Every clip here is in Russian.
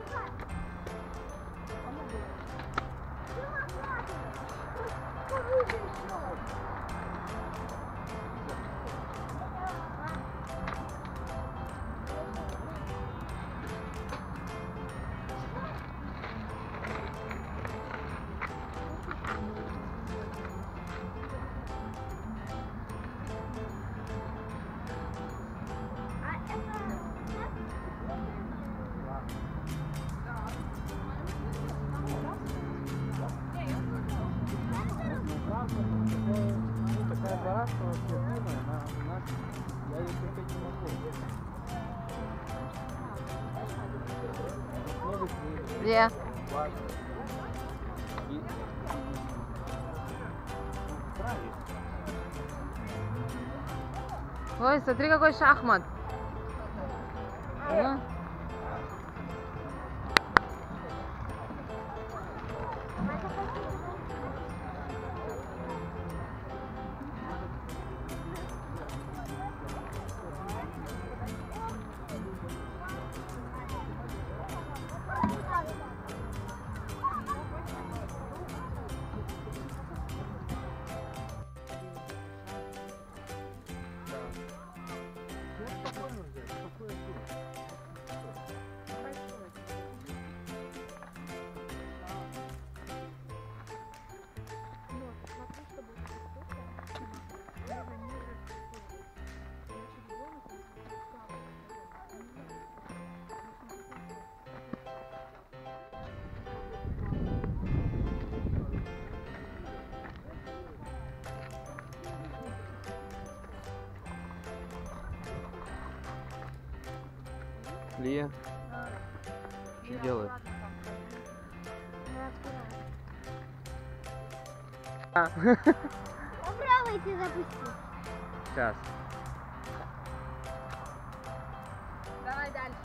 Такая гора, что красивая, я ее терпеть не могу. Где? Ой, смотри, какой шахмат. Ну. Лия, что делает? Попробуйте запустить. Сейчас. Давай дальше.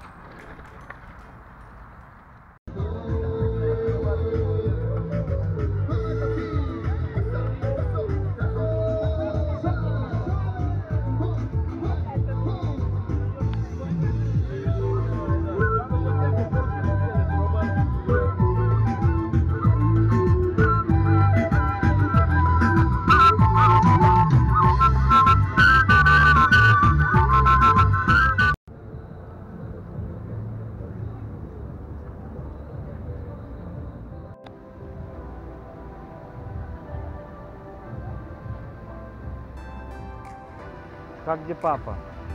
Как где папа?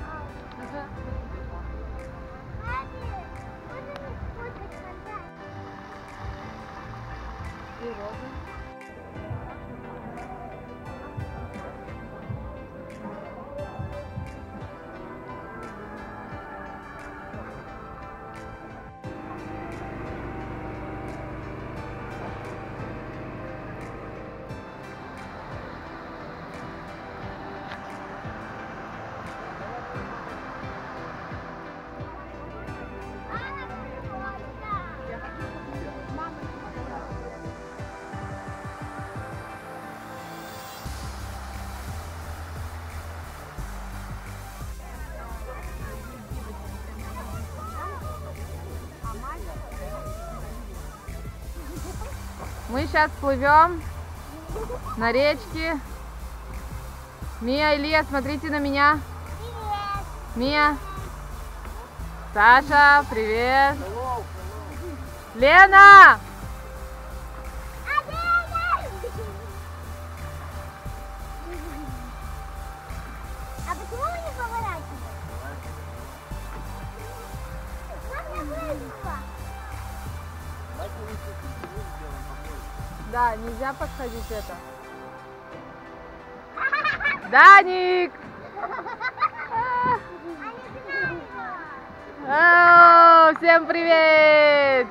И розы. Мы сейчас плывем на речке. Мия и Лия, смотрите на меня. Привет. Мия. Саша, привет. Лена! А почему вы не поворачиваете? Как я вылезла? Да, нельзя подходить это. Даник! О, всем привет!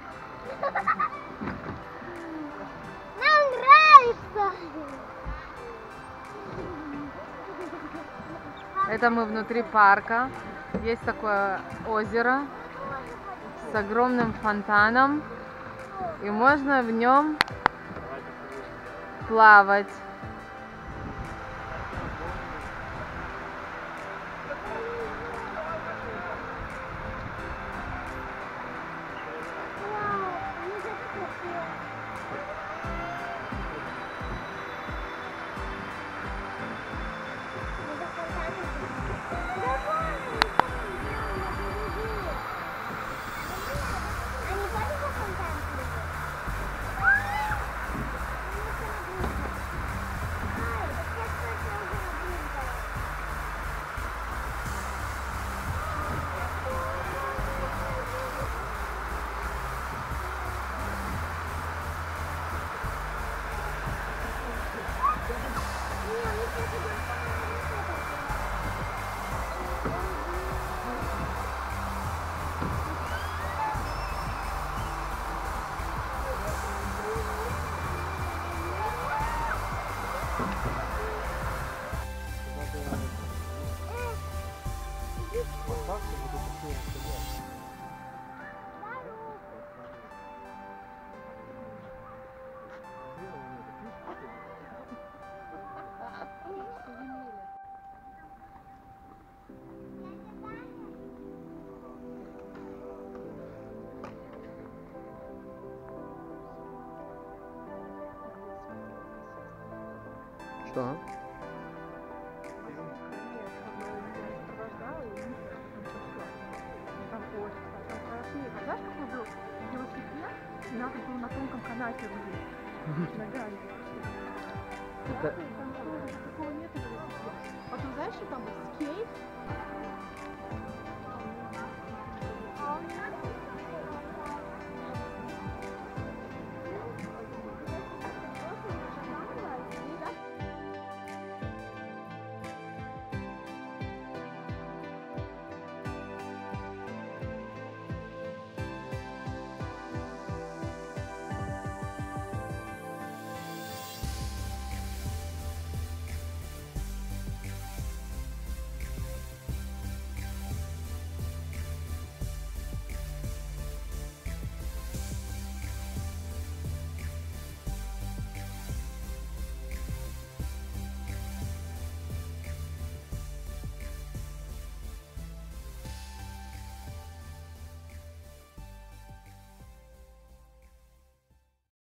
Нам нравится. Это мы внутри парка. Есть такое озеро с огромным фонтаном. И можно в нем плавать. Что? Знаешь, какой был велосипед? И надо было на тонком канате рулить. Ногами. Это... Такого нету велосипеда. Потом знаешь, что там был? Скейт? А у нас